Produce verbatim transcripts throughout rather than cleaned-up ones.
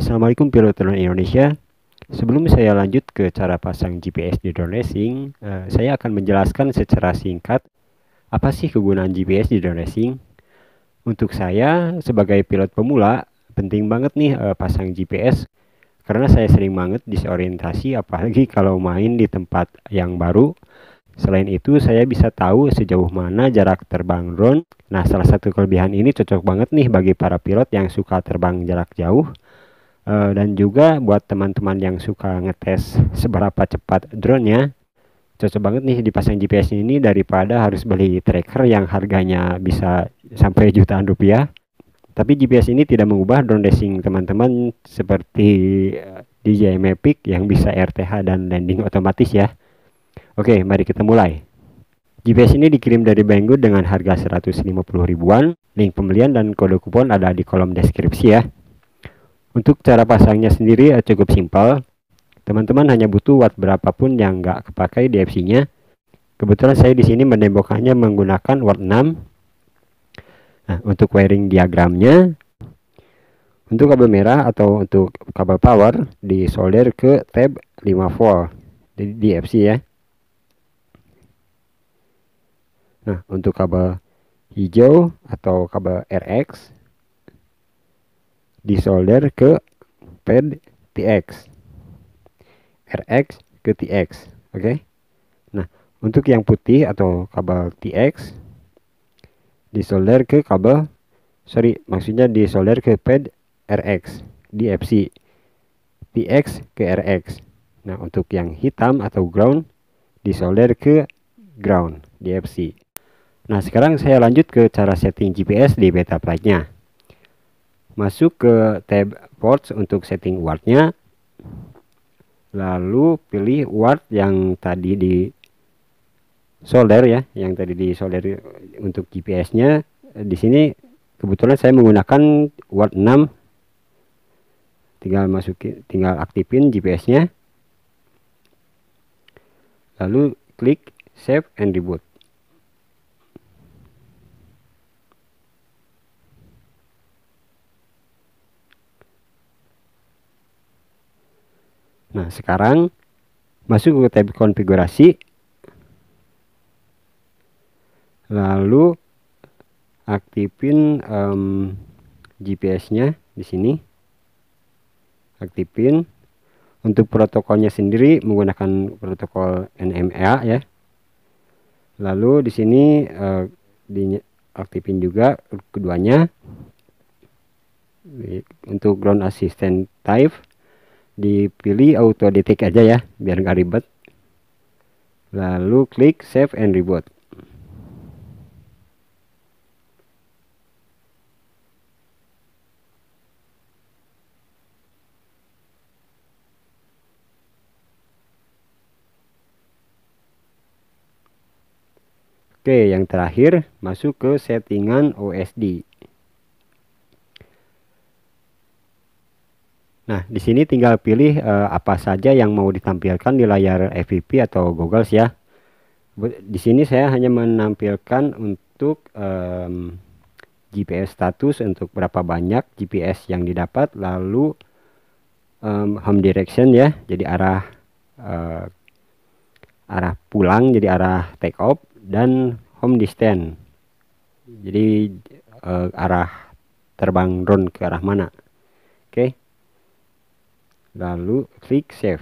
Assalamualaikum pilot drone Indonesia. Sebelum saya lanjut ke cara pasang G P S di drone racing, uh, saya akan menjelaskan secara singkat apa sih kegunaan G P S di drone racing. Untuk saya sebagai pilot pemula, penting banget nih uh, pasang G P S karena saya sering banget disorientasi apalagi kalau main di tempat yang baru. Selain itu, saya bisa tahu sejauh mana jarak terbang drone. Nah, salah satu kelebihan ini cocok banget nih bagi para pilot yang suka terbang jarak jauh. Uh, dan juga buat teman-teman yang suka ngetes seberapa cepat drone-nya, cocok banget nih dipasang G P S ini daripada harus beli tracker yang harganya bisa sampai jutaan rupiah. Tapi G P S ini tidak mengubah drone racing teman-teman seperti D J I Mavic yang bisa R T H dan landing otomatis ya. Oke, mari kita mulai. G P S ini dikirim dari Banggood dengan harga seratus lima puluh ribuan. Link pembelian dan kode kupon ada di kolom deskripsi ya. Untuk cara pasangnya sendiri uh, cukup simpel. Teman-teman hanya butuh watt berapapun yang nggak kepakai di F C-nya. Kebetulan saya di sini menembokkannya menggunakan watt enam. Nah, untuk wiring diagramnya, untuk kabel merah atau untuk kabel power disolder ke tab lima volt di, di F C ya. Nah, untuk kabel hijau atau kabel R X disolder ke pad T X, R X ke T X. Oke okay? Nah, untuk yang putih atau kabel T X disolder ke kabel sorry maksudnya disolder ke pad R X di F C, T X ke R X. Nah, untuk yang hitam atau ground disolder ke ground di F C. Nah, sekarang saya lanjut ke cara setting G P S di beta flight-nya. Masuk ke tab ports untuk setting watt-nya, lalu pilih watt yang tadi di solder ya, yang tadi di solder untuk G P S-nya. Di sini kebetulan saya menggunakan watt enam. Tinggal masukin, tinggal aktifin G P S-nya, lalu klik save and reboot. Nah, sekarang masuk ke tab konfigurasi, lalu aktifin um, G P S-nya di sini, aktifin. Untuk protokolnya sendiri menggunakan protokol N M E A ya. Lalu di sini uh, diaktifin juga keduanya. Untuk ground assistant type dipilih auto detect aja ya biar nggak ribet, lalu klik save and reboot. Oke, yang terakhir masuk ke settingan O S D. Nah, di sini tinggal pilih uh, apa saja yang mau ditampilkan di layar F V P atau goggles ya. Di sini saya hanya menampilkan untuk um, G P S status, untuk berapa banyak G P S yang didapat, lalu um, home direction ya, jadi arah uh, arah pulang, jadi arah take off, dan home distance, jadi uh, arah terbang drone ke arah mana. Oke. Okay. Lalu klik save.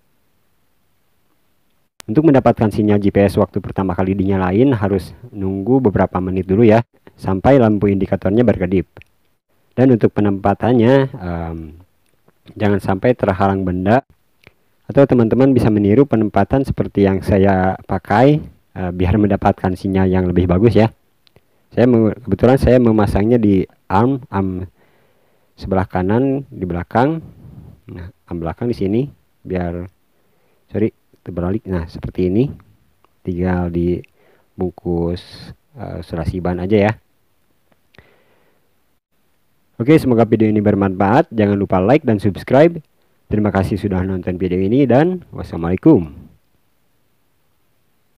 Untuk mendapatkan sinyal G P S waktu pertama kali dinyalain harus nunggu beberapa menit dulu ya, sampai lampu indikatornya berkedip. Dan untuk penempatannya um, jangan sampai terhalang benda, atau teman-teman bisa meniru penempatan seperti yang saya pakai uh, biar mendapatkan sinyal yang lebih bagus ya. Saya kebetulan saya memasangnya di arm, arm sebelah kanan di belakang. Nah, belakang di sini biar sorry terbalik. Nah, seperti ini, tinggal dibungkus uh, selasi ban aja ya. Oke, semoga video ini bermanfaat. Jangan lupa like dan subscribe. Terima kasih sudah nonton video ini dan wassalamualaikum.